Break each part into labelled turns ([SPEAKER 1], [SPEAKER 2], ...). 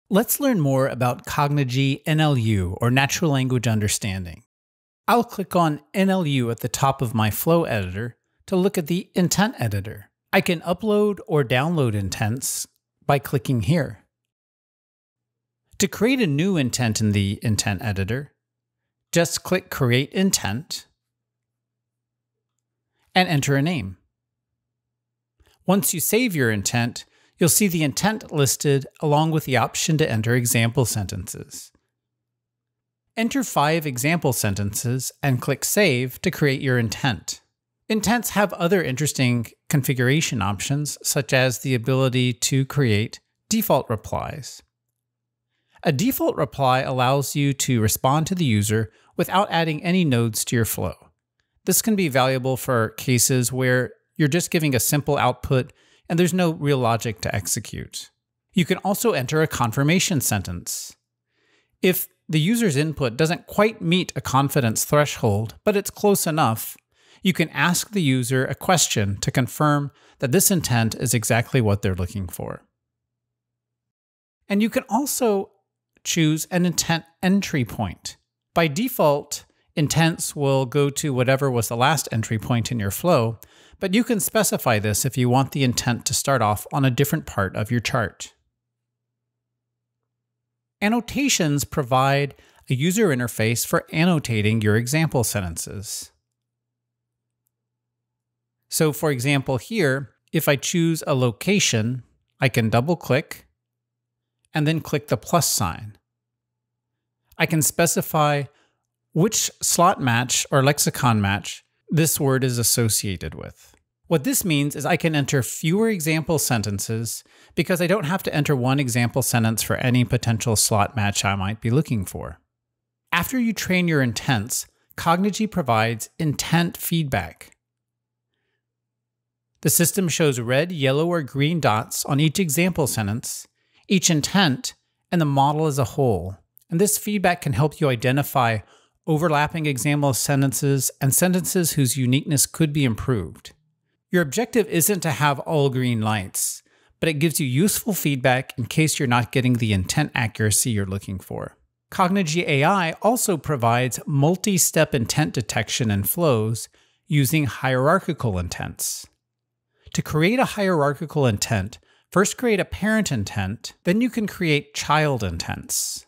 [SPEAKER 1] Let's learn more about Cognigy NLU, or Natural Language Understanding. I'll click on NLU at the top of my flow editor to look at the intent editor. I can upload or download intents by clicking here. To create a new intent in the intent editor, just click Create Intent and enter a name. Once you save your intent, you'll see the intent listed along with the option to enter example sentences. Enter 5 example sentences and click Save to create your intent. Intents have other interesting configuration options, such as the ability to create default replies. A default reply allows you to respond to the user without adding any nodes to your flow. This can be valuable for cases where you're just giving a simple output and there's no real logic to execute. You can also enter a confirmation sentence. If the user's input doesn't quite meet a confidence threshold, but it's close enough, you can ask the user a question to confirm that this intent is exactly what they're looking for. And you can also choose an intent entry point. By default, intents will go to whatever was the last entry point in your flow, but you can specify this if you want the intent to start off on a different part of your chart. Annotations provide a user interface for annotating your example sentences. So for example here, if I choose a location, I can double-click and then click the plus sign. I can specify which slot match or lexicon match this word is associated with. What this means is I can enter fewer example sentences because I don't have to enter one example sentence for any potential slot match I might be looking for. After you train your intents, Cognigy provides intent feedback. The system shows red, yellow, or green dots on each example sentence, each intent, and the model as a whole. And this feedback can help you identify overlapping example sentences and sentences whose uniqueness could be improved. Your objective isn't to have all green lights, but it gives you useful feedback in case you're not getting the intent accuracy you're looking for. Cognigy.AI also provides multi-step intent detection and flows using hierarchical intents. To create a hierarchical intent, first create a parent intent, then you can create child intents.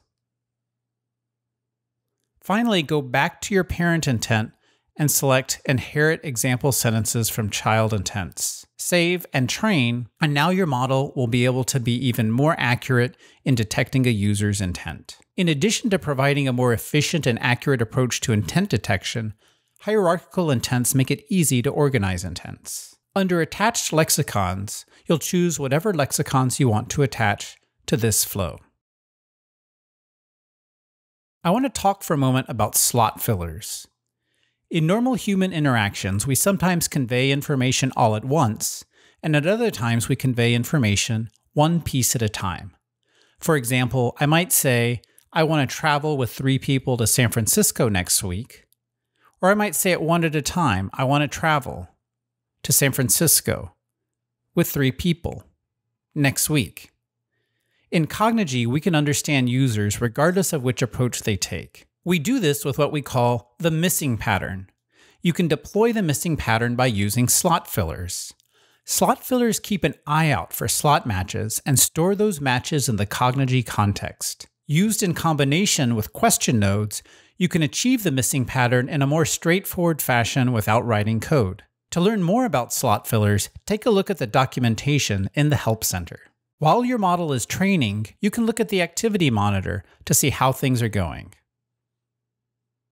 [SPEAKER 1] Finally, go back to your parent intent and select Inherit Example Sentences from Child Intents. Save and train, and now your model will be able to be even more accurate in detecting a user's intent. In addition to providing a more efficient and accurate approach to intent detection, hierarchical intents make it easy to organize intents. Under Attached Lexicons, you'll choose whatever lexicons you want to attach to this flow. I want to talk for a moment about slot fillers. In normal human interactions, we sometimes convey information all at once, and at other times we convey information one piece at a time. For example, I might say, I want to travel with 3 people to San Francisco next week. Or I might say it one at a time, I want to travel to San Francisco with 3 people next week. In Cognigy, we can understand users regardless of which approach they take. We do this with what we call the missing pattern. You can deploy the missing pattern by using slot fillers. Slot fillers keep an eye out for slot matches and store those matches in the Cognigy context. Used in combination with question nodes, you can achieve the missing pattern in a more straightforward fashion without writing code. To learn more about slot fillers, take a look at the documentation in the Help Center. While your model is training, you can look at the activity monitor to see how things are going.